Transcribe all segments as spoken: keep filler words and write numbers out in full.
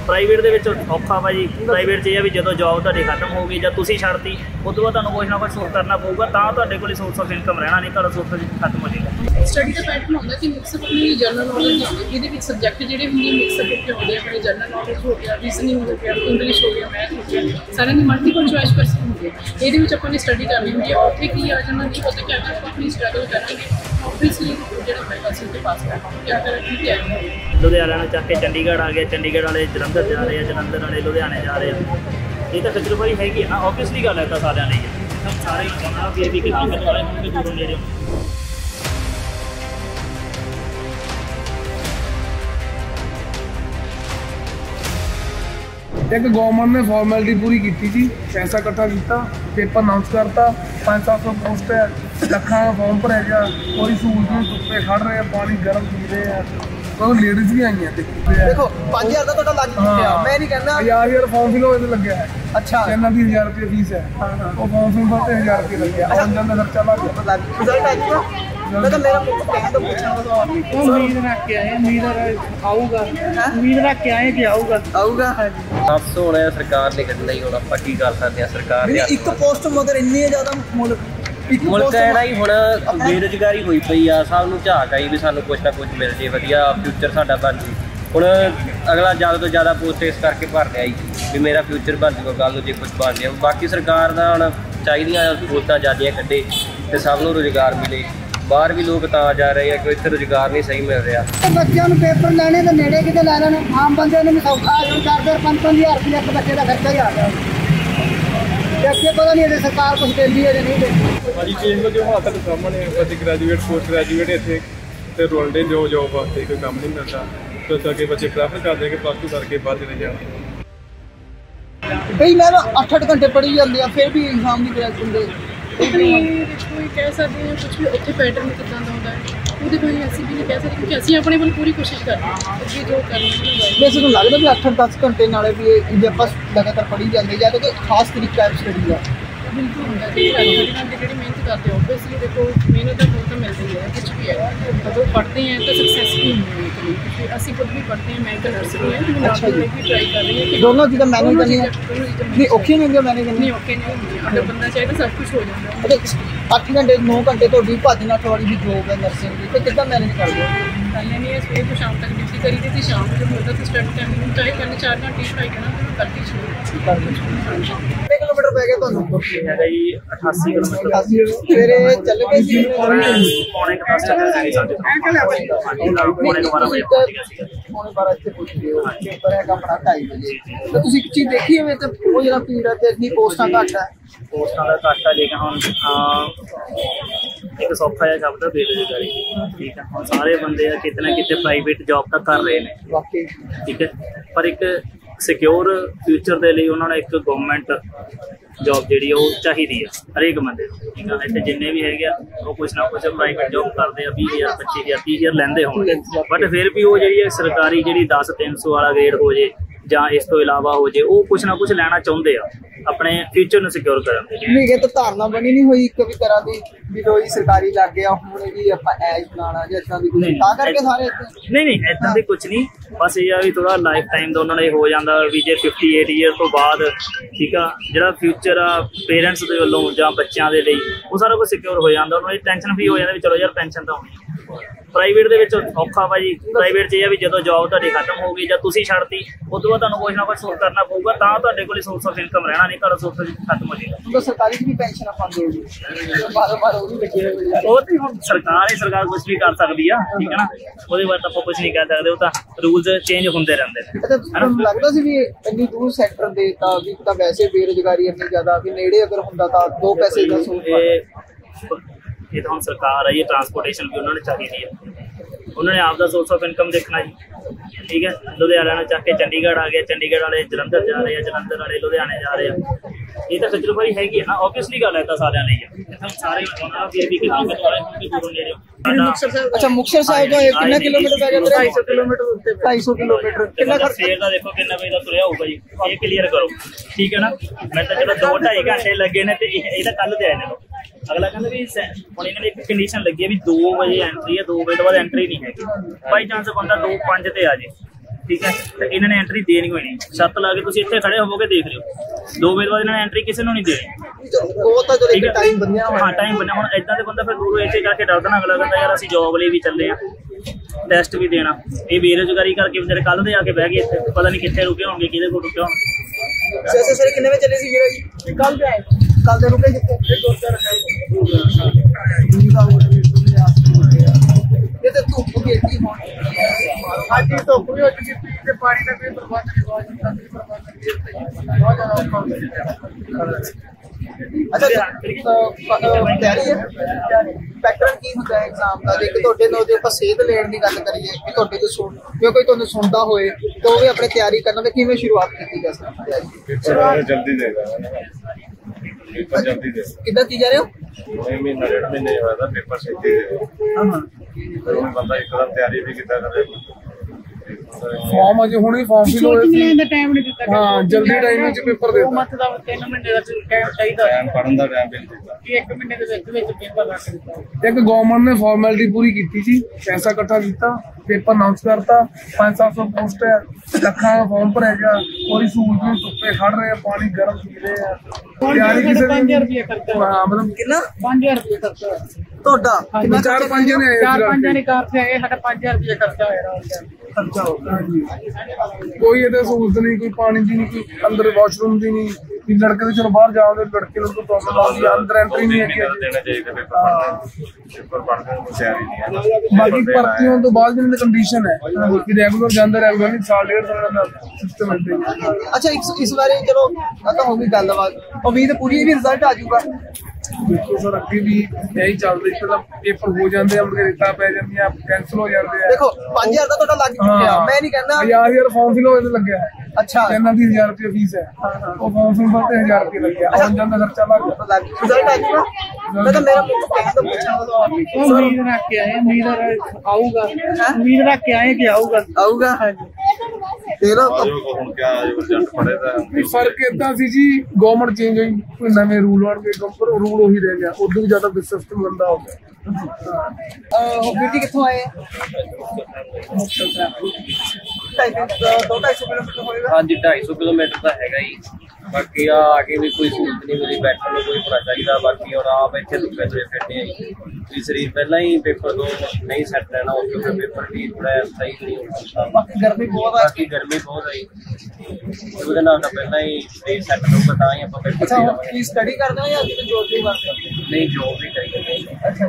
Private ਦੇ ਵਿੱਚ ਔਖਾ ਵਾ ਜੀ। ਪ੍ਰਾਈਵੇਟ 'ਚ ਇਹ ਆ ਵੀ ਜਦੋਂ ਜੋਬ ਤੁਹਾਡੀ ਖਤਮ ਹੋ ਗਈ ਜਾਂ ਤੁਸੀਂ ਛੱਡਤੀ ਉਸ ਤੋਂ ਬਾਅਦ ਤੁਹਾਨੂੰ ਕੁਛ ਨਾ ਕੁਛ ਸੋਰਸ ਕਰਨਾ ਪਊਗਾ, ਤਾਂ ਤੁਹਾਡੇ ਕੋਲ ਸੋਰਸ ਆਫ ਇਨਕਮ ਰਹਿਣਾ, ਨਹੀਂ ਤੁਹਾਡਾ ਸੋਰਸ ਖਤਮ ਹੋ ਜਾਏਗਾ। ਸਟੱਡੀ ਦਾ ਪੈਟਰਨ ਹੁੰਦਾ ਕਿ ਮਿਕਸਅਪ ਆਪਣੀ ਜਨਰਲ ਨੌਲੇਜ ਹੁੰਦੀ, ਇਹਦੇ ਵਿੱਚ ਸਬਜੈਕਟ ਜਿਹੜੇ ਹੁੰਦੇ ਮਿਕਸਅਪ ਹੋ ਹੁੰਦੇ ਆਪਣੇ ਜਨਰਲ ਨੌਲੇਜ ਹੋ ਗਿਆ, ਰੀਜ਼ਨਿੰਗ ਹੋ ਗਿਆ, ਇੰਗਲਿਸ਼ ਹੋ ਗਿਆ, ਮੈਥ ਹੋ ਗਿਆ, ਸਾਰਿਆਂ ਦੀ ਮਲਟੀਪਲ ਚੋਇਸ ਪਰਸਨ ਹੁੰਦੀ ਹੈ। ਇਹਦੇ ਵਿੱਚ ਆਪਾਂ ਨੇ ਸਟੱਡੀ ਕਰਨੀ ਹੁੰਦੀ ਹੈ। ਉੱਥੇ ਕੀ ਆ ਜਾਣਾ ਨਹੀਂ ਪਤਾ ਕਿ ਅਗਰ ਆਪਾਂ ਆਪਣੀ ਸਟਰਗਲ ਕਰਾਂਗੇ ਆਬਵੀਅਸਲੀ ਜਿਹੜਾ ਹੋਏਗਾ ਅਸੀਂ ਉੱਥੇ ਪਾਸ ਕਰਾਂਗੇ। ਕਿਆ ਕਰਾਂਗੇ ਕੀ ਹੈ ਲੁਧਿਆਣਾ ਨੂੰ ਚੱਕ ਕੇ ਚੰਡੀਗੜ੍ਹ ਆ ਗਿਆ, ਚੰਡੀਗੜ੍ਹ ਵਾਲੇ ਜਲੰਧਰ ਜਾ ਰਹੇ ਆ, ਜਲੰਧਰ ਵਾਲੇ ਲੁਧਿਆਣੇ ਜਾ ਰਹੇ ਆ। ਇਹ ਤਾਂ ਤਜਰਬਾਰੀ ਹੈਗੀ ਹੈ ਨਾ, ਆਬਵੀਅਸਲੀ ਗੱਲ ਹੈ ਤਾਂ ਸਾਰਿਆਂ ਲਈ ਹੈ। ਸਾਰੇ ਉਹਨਾਂ ਵੀ ਵੀ ਕਿੰਨੀ ਗੱਲ ਵਾਲੇ ਹੋਣਗੇ ਦੂਰੋਂ ਨੇੜੇ। एक गवर्नमेंट ने फॉर्मेलिटी पूरी की थी, पैसा इकट्ठा किया, पेपर अनाउंस करता, पाँच सात सौ पोस्ट है, लखा फॉर्म भर गया, कोई सहूलत धुप्पे खड़ रहे हैं, पानी गर्म पी रहे हैं, तो लेडीज भी आई हैं। देखो पाँच हजार का तो लग चुका, मैं नहीं कहना हजार हजार फॉर्म फिल होने लगे है। अच्छा कहना भी हजार रुपये फीस है, वो फॉर्म फिल भरते हजार रुपये लग गया, आवन जान का खर्चा लग गया। रिजल्ट आ गया मैं तो मेरा कहना तो पूछना था उम्मीद रख के आए, उम्मीद आऊगा, उम्मीद रख के आए कि आऊगा आऊगा। बस होना है सरकार ने कढ़ना ही होना, ਆਪਾਂ ਕੀ ਕਰ ਸਕਦੇ ਆ। ਸਰਕਾਰ ਦੇ ਇੱਕ ਪੋਸਟ ਮਗਰ ਇੰਨੇ ਜ਼ਿਆਦਾ ਮੁਲਕ ਮੁਲਕ ਜਿਹੜਾ ਹੀ ਹੁਣ ਬੇਰੁਜ਼ਗਾਰੀ ਹੋਈ ਪਈ ਆ, ਸਭ ਨੂੰ ਝਾਕ ਆਈ ਵੀ ਸਾਨੂੰ ਕੁਛ ਨਾ ਕੁਛ ਮਿਲ ਜੇ, ਵਧੀਆ ਫਿਊਚਰ ਸਾਡਾ ਬਣ ਜੇ। ਹੁਣ ਅਗਲਾ ਜ਼ਿਆਦਾ ਤੋਂ ਜ਼ਿਆਦਾ ਪੋਸਟ ਇਸ ਕਰਕੇ ਭਰ ਰਿਹਾ ਜੀ ਵੀ ਮੇਰਾ ਫਿਊਚਰ ਬਣ ਜੂਗਾ ਕੱਲ੍ਹ ਨੂੰ ਜੇ ਕੁਛ ਬਣ ਜਾਏ। ਬਾਕੀ ਸਰਕਾਰ ਦਾ ਹੁਣ ਚਾਹੀਦੀਆਂ ਪੋਸਟਾਂ ਜ਼ਿਆਦੀਆਂ ਕੱਢੇ ਤੇ ਸਭ ਨੂੰ ਰੁਜ਼ਗਾਰ ਮਿਲੇ। ਬਾਹਰ ਵੀ ਲੋਕ ਤਾਂ ਜਾ ਰਹੇ ਆ ਕਿ ਇੱਥੇ ਰੁਜ਼ਗਾਰ ਨਹੀਂ ਸਹੀ ਮਿਲ ਰਿਹਾ। ਬੱਚਿਆਂ ਨੂੰ ਪੇਪਰ ਲੈਣੇ ਤੇ ਨੇੜੇ ਕਿਤੇ ਲੈ ਲੈਣ, ਆਮ ਬੰਦੇ ਨੂੰ ਵੀ ਸੌਖਾ ਆ ਜਾਣ। ਚਾਰ ਚਾਰ ਪੰਜ ਪੰਜ ਹਜ਼ਾਰ ਰੁਪਏ ਇੱਕ ਬੱਚੇ ਦਾ ਖਰਚਾ ਹੀ ਆ ਗਿਆ। ਤੇ ਅੱਗੇ ਪਤਾ ਨਹੀਂ ਇਹਦੇ ਸਰਕਾਰ ਕੁਛ ਦਿੰਦੀ ਹੈ ਜਾਂ ਨਹੀਂ ਦਿੰਦੀ। ਭਾਜੀ ਚੇਂਜ ਜੋ ਹੱਥ ਦੇ ਸਾਹਮਣੇ ਅਸੀਂ ਗ੍ਰੈਜੂਏਟ ਪੋਸਟ ਗ੍ਰੈਜੂਏਟ ਇੱਥੇ ਤੇ ਰੋਲਡੇ ਜੋ ਜੋਬ ਵਾਸਤੇ ਕੋਈ ਕੰਮ ਨਹੀਂ ਮਿਲਦਾ, ਤੇ ਤਾਂ ਕਿ ਬੱਚੇ ਪ੍ਰੈਫਰ ਕਰਦੇ ਕਿ ਪਲੱਸ ਟੂ ਕਰਕੇ ਬਾਹਰ ਚਲੇ ਜਾਣ। ਬਈ ਮੈਂ ਨਾ ਅੱਠ ਅੱਠ ਘੰਟੇ ਪੜ੍ਹੀ ਜਾਂਦੇ ਆ, ਫਿਰ ਵੀ ਐਗਜ਼ਾਮ ਦੀ ਗ੍ਰੈਜੂਏਟ ਹੁੰਦੇ ਕੋਈ ਕਹਿ ਸਕਦੇ ਹਾਂ ਕੁਛ ਵੀ ਉੱਥੇ ਪੈਟਰਨ ਕਿੱਦਾਂ ਦਾ ਹੁੰਦਾ ਹੈ ਉਹਦੇ ਬਾਰੇ ਅਸੀਂ ਵੀ ਨਹੀਂ ਕਹਿ ਸਕਦੇ, ਕਿਉਂਕਿ ਅਸੀਂ ਆਪਣੇ ਵੱਲ ਪੂਰੀ ਕੋਸ਼ਿਸ਼ ਕਰਦੇ ਹਾਂ ਅੱਗੇ ਜੋ ਕਰਨਾ। ਵੈਸੇ ਤੁਹਾਨੂੰ ਲੱਗਦਾ ਵੀ ਅੱਠ ਦਸ ਘੰਟੇ ਨਾਲੇ ਵੀ ਇਹ ਆਪਾਂ ਲਗਾਤਾਰ ਪੜ੍ਹੀ ਜਾਂਦੇ ਜਾਂ ਕੋਈ ਖਾਸ ਤਰੀਕਾ ਹੈ ਸਟੱਡੀ ਦਾ? ਬਿਲਕੁਲ ਹੁੰਦਾ ਜੀ। ਜਿਹੜੀ ਮਿਹਨਤ ਕਰਦੇ ਓਬਵੀਅਸਲੀ ਦੇਖੋ ਮਿਹਨਤ ਦਾ ਫਲ ਤਾਂ ਮਿਲਦਾ ਹੀ ਹੈ, ਕੁਛ ਵੀ ਹੈ। ਜਦੋਂ ਪੜ੍ਹਦੇ ਹਾਂ ਤਾਂ ਸਕਸੈਸ ਵੀ ਹੁੰਦੀ ਹੈ ਕਿਉਂਕਿ ਅਸੀਂ ਖੁਦ ਵੀ ਪੜ੍ਹਦੇ ਹਾਂ, ਮੈਂ ਇੱਕ ਨਰਸ ਵੀ ਹਾਂ, ਮੈਂ ਵੀ ਟਰਾਈ ਕਰ ਰਹੀ ਹਾਂ ਕਿ ਦੋਨੋਂ ਚੀਜ਼ਾਂ ਮੈਨੇਜ ਕਰਨੀਆਂ ਨਹੀਂ ਔਖੀਆਂ ਨਹੀਂ ਹੁੰਦੀਆਂ ਮੈਨੇਜ ਕਰਨੀਆਂ? ਨਹੀਂ ਔਖੇ ਨਹੀਂ ਹੁੰਦੀਆਂ, ਅਗਰ ਬੰਦਾ ਚਾਹੇ ਤਾਂ ਸਭ ਕੁਛ ਹੋ ਜਾਂਦਾ। ਅੱਠ ਘੰਟੇ ਨੌ ਘੰਟੇ ਤੁਹਾਡੀ ਭੱਜ ਨੱਠ ਵਾਲੀ ਵੀ ਜੋਬ ਹੈ ਨਰਸਿੰਗ ਦੀ, ਤੇ ਕਿੱਦਾਂ ਮੈਨੇਜ ਕਰਦੇ ਹੋ? ਪਹਿਲੇ ਨਹੀਂ ਇਹ ਸਵੇਰ ਤੋਂ ਸ਼ਾਮ ਤੱਕ ਡਿਊਟੀ ਕਰੀ ਦੀ ਸੀ, ਸ਼ਾਮ ਨੂੰ ਹੁੰਦਾ ਸੀ ਸਟੱਡੀ ਟਾਈਮ ਚਾਹੇ ਪਹਿਲੇ ਚਾਰ ਘੰਟੇ ਪੜ੍ਹਾਈ ਕਰਨਾ ਕਰਦੀ ਸੀ। ਕਿੰਨੇ ਕਿਲੋਮੀਟਰ ਪੈ ਗਿਆ ਤੁਹਾਨੂੰ? ਹੈਗਾ ਜੀ ਅਠਾਸੀ ਕਿਲੋਮੀਟਰ। ਸਵੇਰੇ ਚੱਲ ਗਏ ਸੀ ਪੌਣੇ ਕੁ ਦਸ ਤੱਕ ਸੀਗੀ ਸਾਡੇ ਪੌਣੇ ਕੁ ਬਾਰਾਂ ਵਜੇ ਪਹੁੰਚ ਗਿਆ ਸੀਗਾ। ਪੌਣੇ ਬਾਰਾਂ ਇੱਥੇ ਪਹੁੰਚ ਗਏ ਹੋ, ਪੇਪਰ ਹੈਗਾ ਆਪਣਾ ਢਾਈ ਵਜੇ। ਤੇ ਤੁਸੀਂ ਇੱਕ ਚੀਜ਼ ਦੇਖੀ ਹੋਵੇ ਤਾਂ ਉਹ ਜਿਹੜਾ ਭੀੜ ਹੈ ਤੇ ਇੰਨੀ ਪੋਸਟਾਂ ਘੱਟ ਹੈ। ਪੋਸਟਾਂ ਦਾ ਘੱਟ ਆ ਲੇਕਿਨ ਹੁਣ ਇੱਕ ਸੌਖਾ ਜਿਹਾ ਸ਼ਬਦ ਹੈ ਬੇਰੁਜ਼ਗਾਰੀ। ਠੀਕ ਹੈ, ਹੁਣ ਸਾਰੇ ਬੰਦੇ ਆ ਕਿਤੇ ਨਾ ਕਿਤੇ ਪ੍ਰਾਈਵੇਟ ਜੋਬ ਤਾਂ ਕਰ ਰਹੇ ਨੇ ਵਾਕਈ, ਠੀਕ ਹੈ, ਪਰ ਇੱਕ ਸਿਕਿਉਰ ਫਿਊਚਰ ਦੇ ਲਈ ਉਹਨਾਂ ਨੂੰ ਇੱਕ ਗਵਰਨਮੈਂਟ ਜੋਬ ਜਿਹੜੀ ਉਹ ਚਾਹੀਦੀ ਆ ਹਰੇਕ ਬੰਦੇ ਨੂੰ। ਠੀਕ ਆ, ਇੱਥੇ ਜਿੰਨੇ ਵੀ ਹੈਗੇ ਆ ਉਹ ਕੁਛ ਨਾ ਕੁਛ ਪ੍ਰਾਈਵੇਟ ਜੋਬ ਕਰਦੇ ਆ, ਵੀਹ ਹਜ਼ਾਰ ਪੱਚੀ ਹਜ਼ਾਰ ਤੀਹ ਹਜ਼ਾਰ ਲੈਂਦੇ ਹੋਣਗੇ, ਬਟ ਫਿਰ ਵੀ ਉਹ ਜਿਹੜੀ ਹੈ ਸਰਕਾਰੀ ਜਿਹੜੀ ਦਸ ਤਿੰਨ ਸੌ ਵਾਲਾ ਗ੍ਰੇਡ ਹੋ ਜੇ ਜਾਂ ਇਸ ਤੋਂ ਇਲਾਵਾ ਹੋ ਜੇ, ਉਹ ਕੁਛ ਨਾ ਕੁਛ ਲੈਣਾ ਚਾਹੁੰਦੇ ਆ ਆਪਣੇ ਫਿਊਚਰ ਨੂੰ ਸਿਕਿਉਰ ਕਰਨ ਦੇ ਲਈ। ਨਹੀਂ ਇਹ ਤਾਂ ਧਾਰਨਾ ਬਣੀ ਨਹੀਂ ਹੋਈ ਇੱਕ ਵੀ ਤਰ੍ਹਾਂ ਦੀ ਵੀ ਕੋਈ ਸਰਕਾਰੀ ਲੱਗ ਗਿਆ ਹੁਣ ਵੀ ਆਪਾਂ ਐਜ ਬਣਾਉਣਾ ਜਾਂ ਇੱਦਾਂ ਦੀ ਕੁਝ, ਤਾਂ ਕਰਕੇ ਸਾਰੇ ਨਹੀਂ ਨਹੀਂ ਇੱਦਾਂ ਦੀ ਕੁਛ ਨਹੀਂ, ਬਸ ਇਹ ਆ ਵੀ ਥੋੜਾ ਲਾਈਫ ਟਾਈਮ ਦਾ ਉਹਨਾਂ ਨੇ ਹੋ ਜਾਂਦਾ ਵੀ ਜੇ ਫਿਫਟੀ ਏਟ ਈਅਰ ਤੋਂ ਬਾਅਦ ਠੀਕ ਆ ਜਿਹੜਾ ਫਿਊਚਰ ਆ ਪੇਰੈਂਟਸ ਦੇ ਵੱਲੋਂ ਜਾਂ ਬੱਚਿਆਂ ਦੇ ਲਈ ਉਹ ਸਾਰਾ ਕੁਝ ਸਿਕਿਉਰ ਹੋ ਜਾਂਦਾ, ਉਹਨਾਂ ਦੀ ਟੈਨਸ਼ਨ ਫ੍ਰੀ ਹੋ ਜਾਂਦਾ ਵੀ ਚਲੋ ਯਾਰ ਪੈਨਸ਼ਨ ਤਾਂ ਆਉਣੀ। ਪ੍ਰਾਈਵੇਟ ਦੇ ਵਿੱਚ ਔਖਾ ਵਾ ਜੀ। ਪ੍ਰਾਈਵੇਟ 'ਚ ਇਹ ਆ ਵੀ ਜਦੋਂ ਜੋਬ ਤੁਹਾਡੀ ਖਤਮ ਹੋ ਗਈ ਜਾਂ ਤੁਸੀਂ ਛੱਡਤੀ ਉਸ ਤੋਂ ਬਾਅਦ ਤੁਹਾਨੂੰ ਕੁਛ ਨਾ ਕੁਛ ਸੋਰਸ ਕਰਨਾ ਪਊਗਾ, ਤਾਂ ਤੁਹਾਡੇ ਕੋਲ ਸੋਰਸ ਆਫ ਇਨਕਮ ਰਹਿਣਾ, ਨਹੀਂ ਤੁਹਾਡਾ ਸੋਰਸ ਖਤਮ ਹੋ ਜਾਏਗਾ। ਕਿਉਂਕਿ ਸਰਕਾਰੀ 'ਚ ਵੀ ਪੈਨਸ਼ਨ ਪਾਉਂਦੇ ਹੋ ਜੀ, ਬਾਰੋ ਬਾਰ ਉਹ ਵੀ ਲੱਗੇ ਹੋਏ। ਉਹ ਤੇ ਹੁਣ ਸਰਕਾਰ ਹੀ ਸਰਕਾਰ ਕੁਛ ਵੀ ਕਰ ਸਕਦੀ ਆ, ਠੀਕ ਹੈ ਨਾ, ਉਹਦੇ ਬਾਰੇ ਆਪਾਂ ਕੁਛ ਨਹੀਂ ਕਹਿ ਸਕਦੇ, ਉਹ ਤਾਂ ਰੂਲਸ ਚੇਂਜ ਹੁੰਦੇ ਰਹਿੰਦੇ ਨੇ। ਤੁਹਾਨੂੰ ਲੱਗਦਾ ਸੀ ਵੀ ਇੰਨੀ ਦੂਰ ਸੈਕਟਰ ਦੇ ਤਾਂ ਵੀ ਤਾਂ ਵੈਸੇ ਬੇਰੁਜ਼ਗਾਰੀ ਇੰਨੀ ਜ਼ਿਆਦਾ ਵੀ ਨੇੜੇ ਅਗਰ ਹੁੰਦਾ ਤਾਂ ਦੋ ਪੈਸੇ ਦਾ ਸੋਰਸ? ਇਹ ਤਾਂ ਹੁਣ ਸਰਕਾਰ ਹੈ, ਇਹ ਟਰਾਂਸਪੋਰਟੇਸ਼ਨ ਵੀ ਉਹਨਾਂ ਨੂੰ ਚਾਹੀਦੀ ਹੈ, ਉਹਨਾਂ ਨੇ ਆਪ ਦਾ ਸੋਰਸ ਆਫ ਇਨਕਮ ਦੇਖਣਾ ਜੀ। ਠੀਕ ਹੈ, ਲੁਧਿਆਣਾ ਨੂੰ ਚੱਕ ਕੇ ਚੰਡੀਗੜ੍ਹ ਆ ਗਿਆ, ਚੰਡੀਗੜ੍ਹ ਵਾਲੇ ਜਲੰਧਰ ਜਾ ਰਹੇ ਆ, ਜਲੰਧਰ ਵਾਲੇ ਲੁਧਿਆਣੇ ਜਾ ਰਹੇ ਆ। ਇਹ ਤਾਂ ਤਜਰਬਾਰੀ ਹੈਗੀ ਹੈ ਨਾ, ਆਬਵੀਅਸਲੀ ਗੱਲ ਹੈ ਤਾਂ ਸਾਰਿਆਂ ਲਈ ਹੈ। ਸਾਰੇ ਵੀ ਕਿੰਨੀ ਵਾਲੇ ਹੋਣਗੇ ਦੂਰੋਂ ਨੇੜੇ। ਅੱਛਾ ਮੁਕਤਸਰ ਸਾਹਿਬ ਤੋਂ ਕਿੰਨਾ ਕਿਲੋਮੀਟਰ ਪੈ ਗਿਆ? ਢਾਈ ਸੌ ਕਿਲੋਮੀਟਰ ਉੱਤੇ ਢਾਈ ਸੌ ਕਿਲੋਮੀਟਰ। ਕਿੰਨਾ ਸਵੇਰ ਦਾ ਦੇਖੋ ਕਿੰਨਾ ਵਜੇ ਦਾ ਤੁਰਿਆ ਹੋਊਗਾ ਜੀ, ਇਹ ਕਲੀਅਰ ਕਰੋ। ਠੀਕ ਹੈ ਨਾ, ਮੈਂ ਤਾਂ ਚਲੋ ਦੋ ਢਾਈ ਘੰਟੇ ਲੱਗੇ ਨੇ ਤੇ ਇਹ ਤਾਂ ਕੱਲ੍ਹ ਤੇ ਆਏ ਨੇ। ਅਗਲਾ ਕਹਿੰਦਾ ਵੀ ਹੁਣ ਇਹਨਾਂ ਨੇ ਇੱਕ ਕੰਡੀਸ਼ਨ ਲੱਗੀ ਹੈ ਵੀ ਦੋ ਵਜੇ ਐਂਟਰੀ ਹੈ, ਦੋ ਵਜੇ ਤੋਂ ਬਾਅਦ ਐਂਟਰੀ ਨਹੀਂ ਹੈਗੀ। ਬਾਈ ਚਾਂਸ ਬੰਦਾ ਦੋ ਪੰਜ ਤੇ ਆ ਜੇ ठीक है। तो इन्होंने एंट्री देनी होनी, छत ला के तुसीं इत्थे खड़े होवोगे देख लिओ, दो मिनट बाद इन्होंने एंट्री किसी को नहीं देनी। टाइम बनया हाँ टाइम बनया हूँ इदा तो बंदा फिर दूर इसे करके डरदा ना, अगला कहता यार असं जॉब लिए भी चले हैं, टेस्ट भी देना, ये बेरोजगारी करके बेचारे कल दे आके बह गए इत्थे, पता नहीं कितने रुके होंगे किहदे कोल रुके होंगे। सर कितने बजे चले सी वीरा जी? कल दे आए, कल दे रुके कितने? ये तो धुप गिरती होनी हाँ जी, धुप भी हो चुकी थी, पानी का कोई प्रबंध नहीं, बहुत ज्यादा। अच्छा तैयारी है पैटर्न की ਹੁੰਦਾ एग्जाम ਦਾ, ਜੇ ਤੁਹਾਡੇ ਨਾਲ ਜੇ ਆਪਾਂ ਸੇਧ ਲੈਣ ਦੀ ਗੱਲ ਕਰੀਏ ਕਿ ਤੁਹਾਡੇ ਤੋਂ ਸੁਣ ਜੇ ਕੋਈ ਤੁਹਾਨੂੰ ਸੁਣਦਾ ਹੋਏ ਤਾਂ ਉਹ ਵੀ ਆਪਣੀ ਤਿਆਰੀ ਕਰਨ ਦੇ ਕਿਵੇਂ ਸ਼ੁਰੂਆਤ ਕੀਤੀ ਜਾ ਸਕਦੀ ਹੈ? ਪੇਪਰ ਜਲਦੀ ਦੇਗਾ, ਪੇਪਰ ਜਲਦੀ ਦੇ ਕਿੱਦਾਂ ਕੀ ਜਾ ਰਹੇ ਹੋ? ਮਹੀਨਾ ਡੇਢ ਮਹੀਨੇ ਹੋਇਆ ਤਾਂ ਪੇਪਰ ਛੇਤੀ ਦੇ ਹਾਂ ਹਾਂ, ਫਿਰ ਉਹ ਬੰਦਾ ਇੱਕਦਮ ਤਿਆਰੀ ਵੀ ਕਿੱਦਾਂ ਕਰੇ। ਫਾਰਮ ਅਜੇ ਹੁਣੇ ਫਾਰਮ ਫਿਲ ਹੋਏ ਸੀ, ਦਾ ਟਾਈਮ ਨਹੀਂ ਦਿੱਤਾ, ਹਾਂ ਜਲਦੀ ਟਾਈਮ ਵਿੱਚ ਪੇਪਰ ਦੇ ਦਿੱਤਾ, ਮਤ ਦਾ ਤਿੰਨ ਮਹੀਨੇ ਦਾ ਟਾਈਮ ਚਾਹੀਦਾ, ਟਾਈਮ ਪੜਨ ਦਾ ਟਾਈਮ ਮਿਲ ਦਿੱਤਾ ਕਿ ਇੱਕ ਮਹੀਨੇ ਦੇ ਵਿੱਚ ਵਿੱਚ ਪੇਪਰ ਰੱਖ ਦਿੱਤਾ। ਇੱਕ ਗਵਰਨਮੈਂਟ ਨੇ ਫਾਰਮੈਲਿਟੀ ਪੂਰੀ ਕੀਤੀ ਸੀ, ਪੈਸਾ ਇਕੱਠਾ ਕੀਤਾ, ਪੇਪਰ ਅਨਾਉਂਸ ਕਰਤਾ, ਪੰਜ ਸੱਤ ਸੌ ਪੋਸਟ ਹੈ, ਲੱਖਾਂ ਦਾ ਫਾਰਮ ਭਰਿਆ ਗਿਆ, ਕੋਈ ਸਹੂਲਤ ਨਹੀਂ, ਧੁੱਪੇ ਖੜ ਰਹੇ ਆ, ਪਾਣੀ ਗਰਮ ਪੀ ਰਹੇ ਆ, ਤਿਆਰੀ ਕਿਸੇ ਪੰਜ ਹਜ਼ਾਰ ਰੁਪਏ ਖਰਚਾ, ਹਾਂ ਮਤਲਬ ਕਿੰਨਾ? ਪੰਜ ਹਜ਼ਾਰ ਰੁਪਏ ਖਰਚਾ ਤੁਹਾਡਾ ਕਿੰਨਾ? ਚਾਰ ਪੰਜ ਜਣੇ ਆਏ ਚਾਰ ਪੰਜ ਜਣੇ ਕਾਰ ਤੇ ਆਏ, ਸਾਡਾ ਪੰਜ ਹਜ਼ਾਰ ਰੁਪਏ ਖਰਚਾ ਹੋਇਆ। ਖਰਚਾ ਹੋ ਗਿਆ ਹਾਂਜੀ, ਕੋਈ ਇਹਦੇ ਸਹੂਲਤ ਨਹੀਂ, ਕੋਈ ਪਾਣੀ ਦੀ ਨਹੀਂ, ਕੋਈ ਅੰਦਰ ਵਾਸ਼ਰੂਮ ਦੀ ਨਹੀਂ, ਕਿ ਲੜਕੇ ਤੇ ਚਲੋ ਬਾਹਰ ਜਾਓਗੇ, ਲੜਕੇ ਨੂੰ ਪ੍ਰੋਬਲਮ ਆਉਂਦੀ ਹੈ, ਅੰਦਰ ਐਂਟਰੀ ਨਹੀਂ ਹੈਗੀ। ਦੇਣਾ ਚਾਹੀਦਾ ਪੇਪਰ, ਪੇਪਰ ਪੜ੍ਹਨ ਨੂੰ ਤਿਆਰੀ ਨਹੀਂ ਹੈ। ਬਾਕੀ ਭਰਤੀ ਹੋਣ ਤੋਂ ਬਾਅਦ ਜਿਹਨਾਂ ਦੀ ਕੰਡੀਸ਼ਨ ਹੈ ਕਿ ਰੈਗੂਲਰ ਜਾਂਦਾ, ਰੈਗੂਲਰ ਨਹੀਂ, ਸਾਲ ਡੇਢ ਸਾਲ ਦਾ ਸਿਸਟਮ ਹੈ। ਅੱਛਾ ਇਸ ਇਸ ਬਾਰੇ ਚਲੋ ਆ ਤਾਂ ਹੋ ਗਈ ਗੱਲਬਾਤ, ਉਮੀਦ ਪੂਰੀ ਵੀ ਰਿਜ਼ਲਟ ਆ ਜਾਊਗਾ। ਦੇਖੋ ਸਰ ਅੱਗੇ ਵੀ ਇਹੀ ਚੱਲ ਰਿਹਾ, ਪਹਿਲਾਂ ਪੇਪਰ ਹੋ ਜਾਂਦੇ ਆ, ਮੁੜ ਰੇਤਾ ਪੈ ਜਾਂਦੀਆਂ, ਕੈਂਸਲ ਹੋ ਜਾਂਦੇ ਆ। ਦੇਖੋ ਪੰਜ ਹਜ਼ਾਰ ਦਾ ਤੁਹਾਡਾ ਲੱਗ ਚੁੱਕਿਆ, ਮੈਂ ਨਹੀਂ ਕਹਿੰਦਾ ਹਜ਼ਾਰ ਹਜ਼ਾਰ ਫਾਰਮ ਫਿਲ ਹੋਏ ਤੇ ਲੱਗਿਆ ਹੈ। ਅੱਛਾ ਇਹਨਾਂ ਦੀ ਹਜ਼ਾਰ ਰੁਪਏ ਫੀਸ ਹੈ, ਉਹ ਫਾਰਮ ਫਿਲ ਤੇ ਹਜ਼ਾਰ ਰੁਪਏ ਲੱਗਿਆ, ਆਉਣ ਜਾਣ ਦਾ ਖਰਚਾ ਲੱਗ ਗਿਆ। ਰਿਜ਼ਲਟ ਆ ਜਾਊਗਾ, ਮੈਂ ਤਾਂ ਮੇਰਾ ਕਹਿਣ ਤੋਂ ਪੁੱਛਣਾ ਉਹ ਉਮੀਦ ਰੱਖ ਕੇ ਆਏ, ਉਮੀਦ ਆਊਗਾ, ਉਮੀਦ ਰੱਖ ਕੇ ਆਏ ਕਿ ਆਊਗਾ ਆਊਗਾ ਚਲੋ ਹੁਣ ਕਿਆ ਰਿਜ਼ਲਟ ਪੜੇਗਾ। ਫਰਕ ਏਦਾਂ ਸੀ ਜੀ, ਗਵਰਨਮੈਂਟ ਚੇਂਜ ਹੋਈ, ਕੋਈ ਨਵੇਂ ਰੂਲ ਆਉਣ ਗਏ, ਰੂਲ ਉਹੀ ਰਹਿ ਗਿਆ, ਉਦੋਂ ਵੀ ਜ਼ਿਆਦਾ ਸਿਸਟਮ ਗੰਦਾ ਹੋ ਗਿਆ। ਵੀਰ ਜੀ ਕਿੱਥੋਂ ਆਏ? ਢਾਈ ਦੋ ਢਾਈ ਸੌ ਕਿਲੋਮੀਟਰ ਹੋਏਗਾ। ਹਾਂਜੀ ਢਾਈ ਸੌ ਕਿਲੋਮੀਟਰ ਤਾਂ ਹੈਗਾ ਹੀ, ਬਾਕੀ ਆ ਆ ਕੇ ਵੀ ਕੋਈ ਸਹੂਲਤ ਨਹੀਂ ਮਿਲੀ, ਬੈਠਣ ਨੂੰ ਕੋਈ ਹੋਣਾ ਚਾਹੀਦਾ। ਬਾਕੀ ਹੁਣ ਆਪ ਇੱਥੇ ਧੁੱਪੇ ਤੁਰੇ ਫਿਰਦੇ ਆ ਜੀ, ਸਰੀਰ ਪਹਿਲਾਂ ਹੀ ਪੇਪਰ ਤੋਂ ਨਹੀਂ ਸੈੱਟ ਰਹਿਣਾ, ਉਸ ਤੋਂ ਪੇਪਰ ਵੀ ਥੋੜਾ ਸਹੀ ਨਹੀਂ ਹੋ ਸਕਦਾ। ਬਾਕੀ ਗਰਮੀ ਬਹੁਤ ਆ, ਬਾਕੀ ਗਰਮੀ ਬਹੁਤ ਆਈ, ਉਹਦੇ ਨਾਲ ਤਾਂ ਪਹਿਲਾਂ ਹੀ ਸਰੀਰ ਸੈੱਟ ਹੋਊਗਾ ਤਾਂ ਹੀ ਆਪਾਂ ਪੇਪਰ ਅੱਛਾ ਦੇ ਹੁਣ ਦੇਵਾਂਗੇ। ਕੀ ਸਟੱਡੀ ਕਰਦੇ ਹੋ ਜਾਂ ਕਿਤੇ ਜੋਬ ਵੀ ਕਰਦੇ ਹੋ? ਨਹੀਂ ਜੋਬ ਵੀ ਕਰੀ ਅੱਛਾ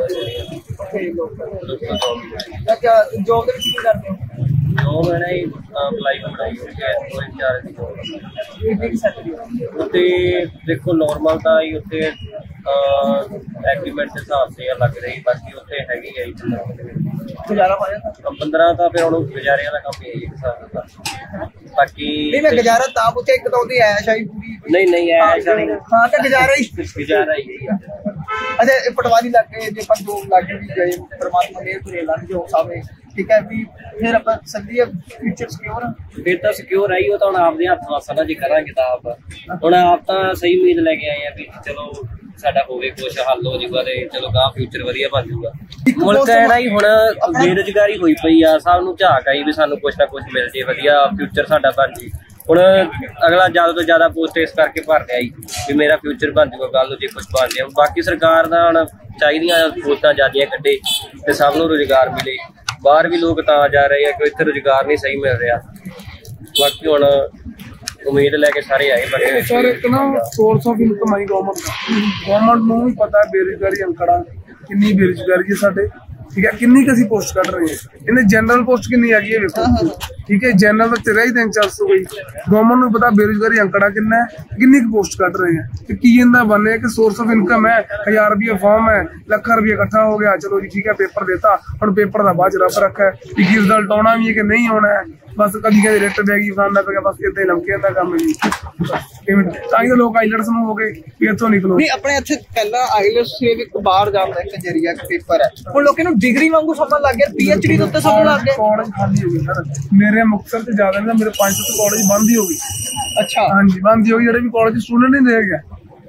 ਦੋਸਤੋ ਕਿਆ ਜੋਬ ਦੇ ਵਿੱਚ ਕੀ ਕਰਦੇ ਹੋ? ਜੋਬ ਹੈ ਨਾ ਹੀ ਅਪਲਾਈ ਬਣਾਈ ਹੋਈ ਹੈ, ਕੋਈ ਚਾਰ ਦੀ ਜੋਬ ਇਹ ਵੀ ਸੈਲਰੀ ਹੈ ਉੱਤੇ ਦੇਖੋ ਨੋਰਮਲ ਤਾਂ ਹੀ ਉੱਥੇ ਐਗਰੀਮੈਂਟ ਦੇ ਹਿਸਾਬ ਤੇ ਲੱਗ ਰਹੀ, ਬਾਕੀ ਉੱਥੇ ਹੈਗੀ ਹੈ ਗੁਜ਼ਾਰਾ ਹੋ ਜਾਂਦਾ। ਪੰਦਰਾਂ ਤਾਂ ਫਿਰ ਹੁਣ ਗੁਜ਼ਾਰੇ ਵਾਲਾ ਕੰਮ ਹੀ ਹੈ ਇੱਕ ਹਿਸਾਬ ਦਾ। ਬਾਕੀ ਨਹੀਂ ਮੈਂ ਗੁਜ਼ਾਰਾ ਤਾਂ ਪੁੱਛਿਆ, ਇੱਕ ਤਾਂ ਉਹਦੀ ਐਸ਼ ਆਈ ਪੂਰੀ। ਨਹੀਂ ਨਹੀਂ ਐਸ਼ ਵਾਲੀ ਹਾਂ ਤਾਂ ਗੁਜ਼ਾਰਾ ਹੀ ਗੁਜ਼ਾਰਾ ਹੀ ਹੈ। ਅੱਛਾ ਇਹ ਪਟਵਾਰੀ ਲੱਗ ਗਏ, ਜੇ ਆਪਾਂ ਜੋਬ ਲੱਗ ਵੀ ਗਏ, ਪਰਮਾਤਮਾ ਮਿਹਰ ਕਰੇ ਲੱਗ ਜਾਓ ਸਾਵੇਂ, ਠੀਕ ਹੈ ਵੀ ਫਿਰ ਆਪਾਂ ਸੱਦੀ ਫਿਊਚਰ ਸਿਕਿਉਰ ਫਿਰ ਤਾਂ ਸਿਕਿਉਰ ਆਈ, ਉਹ ਤਾਂ ਹੁਣ ਆਪਦੇ ਹੱਥ ਵਾਸਾ ਨਾ ਜੇ ਕਰਾਂਗੇ ਤਾਂ ਆਪ ਹੁਣ ਆਪ ਤਾਂ ਸਹੀ ਉਮੀਦ ਲੈ ਕੇ ਆਏ ਆ ਵੀ ਚਲੋ ਸਾਡਾ ਹੋਵੇ ਕੁਛ ਹੱਲ ਹੋ ਜੂਗਾ ਤੇ ਚਲੋ ਗਾਂ ਫਿਊਚਰ ਵਧੀਆ ਬਣ ਜੂਗਾ। ਮੁਲਕ ਐਨਾ ਹੀ ਹੁਣ ਬੇਰੁਜ਼ਗਾਰੀ ਹੋਈ ਪਈ ਆ, ਸਭ ਨੂੰ ਝਾਕ ਆਈ ਵੀ ਸਾਨੂੰ ਕੁਛ ਨਾ ਕੁਛ ਮਿਲ ਜੇ, ਵਧੀਆ ਫਿਊਚਰ ਸਾਡਾ ਬਣ ਜੇ। ਹੁਣ ਅਗਲਾ ਜ਼ਿਆਦਾ ਤੋਂ ਜ਼ਿਆਦਾ ਪੋਸਟ ਇਸ ਕਰਕੇ ਭਰ ਰਿਹਾ ਜੀ ਵੀ ਮੇਰਾ ਫਿਊਚਰ ਬਣ ਜੂਗਾ ਕੱਲ ਨੂੰ ਜੇ ਕੁਛ ਬਣ ਜਾਏ। ਬਾਕੀ ਸਰਕਾਰ ਦਾ ਹੁਣ ਚਾਹੀਦੀਆਂ ਪੋਸਟਾਂ ਜ਼ਿਆਦੀਆਂ ਕੱਢੇ ਤੇ ਸਭ ਨੂੰ ਰੁਜ਼ਗਾਰ ਮਿਲੇ। ਬਾਹਰ ਵੀ ਲੋਕ ਤਾਂ ਜਾ ਰਹੇ ਆ ਕਿ ਇੱਥੇ ਰੁਜ਼ਗਾਰ ਨਹੀਂ ਸਹੀ ਮਿਲ ਰਿਹਾ। ਬਾਕੀ ਹੁਣ ਉਮੀਦ ਲੈ ਕੇ ਸਾਰੇ ਆਏ ਬਣੇ ਸਰ ਇੱਕ ਨਾ ਸੋਰਸ ਆਫ ਇਨਕਮ ਆਈ ਗਵਰਨਮੈਂਟ ਦਾ, ਗਵਰਨਮੈਂਟ ਨੂੰ ਵੀ ਪਤਾ ਬੇਰੁਜ਼ਗਾਰੀ ਅੰਕੜਾ ਕਿੰਨੀ ਬੇਰੁਜ਼ਗਾਰੀ ਹੈ ਸਾਡੇ, ਠੀਕ ਹੈ ਕਿੰਨੀ ਕੁ ਅਸੀਂ ਪੋਸਟ ਕੱਢ ਰਹੇ ਹਾਂ। ਇਹਨੇ ਜਨਰਲ ਪੋਸਟ ਕਿੰਨੀ ਹੈਗੀ ਹੈ ਵੇਖੋ, ਠੀਕ ਹੈ ਜਨਰਲ ਤਾਂ ਤੇਰਾ ਹੀ ਤਿੰਨ ਚਾਰ ਸੌ ਗਈ, ਗਵਰਨਮੈਂਟ ਨੂੰ ਪਤਾ ਬੇਰੁਜ਼ਗਾਰੀ ਅੰਕੜਾ ਕਿੰਨਾ ਹੈ, ਕਿੰਨੀ ਕੁ ਪੋਸਟ ਕੱਢ ਰਹੇ ਹੈ ਤੇ ਕੀ ਇਹਦਾ ਬਣਿਆ ਕਿ ਸੋਰਸ ਆਫ ਇਨਕਮ ਹੈ ਹਜ਼ਾਰ ਰੁਪਏ ਫਾਰਮ ਹੈ, ਲੱਖਾਂ ਰੁਪਏ ਇਕੱਠਾ ਹੋ ਗਿਆ, ਚਲੋ ਜੀ ਠੀਕ ਹੈ ਪੇਪਰ ਦੇਤਾ, ਹੁਣ ਪੇਪਰ ਦਾ ਬਾਅਦ ਚ ਰੱਬ ਰੱਖਾ ਕਿ ਕੀ ਰਿਜ਼ਲਟ ਆਉਣਾ ਵੀ ਹੈ ਕਿ ਨਹੀਂ ਆਉਣਾ ਹੈ, ਬਸ ਕਦੀ ਕਦੀ ਰਿਟ ਬੈ ਗਈ ਫਾਰਮ ਪੈ ਗਿਆ, ਬਸ ਏਦਾਂ ਹੀ ਲਮਕੇ ਦਾ ਕੰਮ ਜੀ। ਤਾਂ ਹੀ ਤਾਂ ਲੋਕ ਆਈਲੈਟਸ ਨੂੰ ਹੋ ਗਏ ਵੀ ਇੱਥੋਂ ਨਿਕਲੋ। ਨਹੀਂ ਆਪਣੇ ਇੱਥੇ ਪਹਿਲਾਂ ਆਈਲੈਟਸ ਸੀ ਇੱਕ ਬਾਹਰ ਜਾਂਦਾ ਇੱਕ ਜਰੀਆ ਪੇਪਰ ਹੈ, ਹੁਣ ਲੋਕਾਂ ਨੂੰ ਡਿਗਰੀ ਵਾਂਗੂ ਸਮਝਣ ਲੱਗ ਗਿਆ, ਪੀਐਚਡੀ ਦੇ ਉੱਤੇ ਸਮਝਣ ਲੱਗ ਗਿਆ। ਕਾਲਜ ਖਾਲੀ ਹੋ ਗਈ ਸਰ, ਮੇਰੇ ਮੁਕਤਸਰ ਤੇ ਜ਼ਿਆਦਾ ਨਹੀਂ, ਮੇਰੇ ਪੰਜ ਸੱਤ ਕਾਲਜ ਬੰਦ ਹੀ ਹੋ ਗਈ। ਅੱਛਾ ਹਾਂਜੀ ਬੰਦ ਹੀ ਹੋ ਗਈ, ਜਿਹੜੇ ਵੀ ਕਾਲਜ ਸਟੂਡੈਂਟ ਨਹੀਂ ਰਹਿ ਗਿਆ,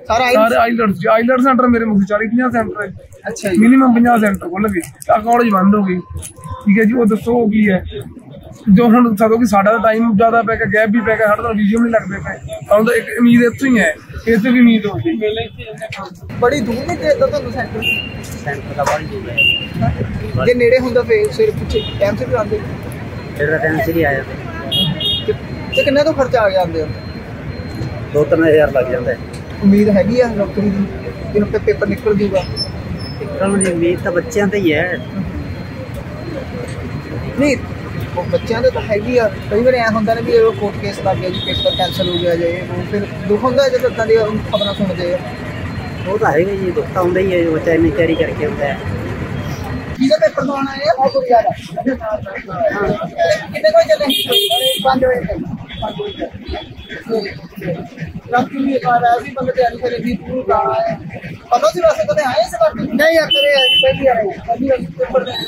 ਸਾਰਾ ਸਾਰੇ ਆਈਲੈਟਸ ਆਈਲੈਟਸ ਸੈਂਟਰ ਮੇਰੇ ਮੁਖ ਚਾਲੀ ਪੰਜਾਹ ਸੈਂਟਰ ਹੈ। ਅੱਛਾ ਜੀ, ਮਿਨੀਮਮ ਪੰਜਾਹ ਸੈਂਟਰ ਖੁੱਲ ਗਏ, ਕਾਲਜ ਬੰਦ ਹੋ ਗਈ। ਠੀਕ ਹੈ ਜੀ, ਉਹ ਦੱਸੋ ਕੀ ਹੈ ਜੋ ਹੁਣ ਸਗੋਂ ਕਿ ਸਾਡਾ ਟਾਈਮ ਜ਼ਿਆਦਾ ਪੈ ਗਿਆ, ਗੈਪ ਵੀ ਪੈ ਗਿਆ, ਸਾਡੇ ਤਾਂ ਵੀਡੀਓ ਨਹੀਂ ਲੱਗਦੇ ਪਏ। ਸਾਨੂੰ ਤਾਂ ਇੱਕ ਉਮੀਦ ਇੱਥੋਂ ਹੀ ਹੈ, ਇੱਥੇ ਵੀ ਉਮੀਦ ਹੋ ਗਈ। ਬੜੀ ਦੂਰ ਨਹੀਂ ਤੇ ਇੱਦਾਂ ਤੁਹਾਨੂੰ ਸੈਂਟਰ ਸੈਂਟਰ ਦਾ ਬੜੀ ਦੂਰ ਹੈ, ਜੇ ਨੇੜੇ ਹੁੰਦਾ ਫਿਰ ਸਿਰ ਪਿੱਛੇ ਟਾਈਮ ਸਿਰ ਵੀ ਆਉਂਦੇ ਫਿਰ ਟਾਈਮ ਸਿਰ ਹੀ ਆਇਆ ਤੇ ਕਿੰਨੇ ਤੋਂ ਖਰਚਾ ਆ ਗਿਆ ਆਉਂਦੇ ਹੋ? ਦੋ ਤਿੰਨ ਹਜ਼ਾਰ ਲੱਗ ਜਾਂਦਾ। ਉਮੀਦ ਹੈਗੀ ਆ ਨੌਕਰੀ ਦੀ ਕਿ ਹੁਣ ਪੇਪਰ ਨਿਕਲ ਜੂਗਾ? ਉਮੀਦ ਤਾਂ ਬੱਚਿਆਂ ਤੇ ਹੀ ਹੈ। ਨਹੀਂ ਉਹ ਬੱਚਿਆਂ ਦੇ ਤਾਂ ਹੈਗੀ ਆ, ਕਈ ਵਾਰ ਐਂ ਹੁੰਦਾ ਨਾ ਵੀ ਉਹ ਕੋਰਟ ਕੇਸ ਲੱਗ ਗਿਆ ਜੀ, ਪੇਪਰ ਕੈਂਸਲ ਹੋ ਗਿਆ ਜੇ, ਉਹ ਫਿਰ ਦੁੱਖ ਹੁੰਦਾ ਜਦੋਂ ਇੱਦਾਂ ਦੀਆਂ ਖਬਰਾਂ ਸੁਣਦੇ ਆ। ਉਹ ਤਾਂ ਹੈਗਾ ਜੀ, ਦੁੱਖ ਤਾਂ ਹੁੰਦਾ ਹੀ ਹੈ, ਬੱਚਾ ਇੰਨੀ ਤਿਆਰੀ ਕਰਕੇ ਹੁੰਦਾ ਹੈ। ਕਿਹਦਾ ਪੇਪਰ ਦਵਾਉਣਾ ਹੈ? ਬਹੁਤ ਵਧੀਆ ਕਿੰਨੇ ਕੋਈ ਚੱਲੇ? ਪੰਜ ਵਜੇ ਤੱਕ। ਰਾਤ ਨੂੰ ਇਹ ਆ ਰਿਹਾ ਸੀ, ਬੰਦੇ ਤਿਆਰੀ ਕਰੇ ਦੀ ਪੂਰੀ ਕਾਰ ਹੈ। ਪਤਾ ਸੀ ਵੈਸੇ ਕਦੇ ਆਏ ਇਸ ਵਾਰ? ਨਹੀਂ ਆ ਕਰੇ ਪਹਿਲੀ ਆ ਰਹੀ ਪਹਿਲੀ ਪੇਪਰ ਦੇ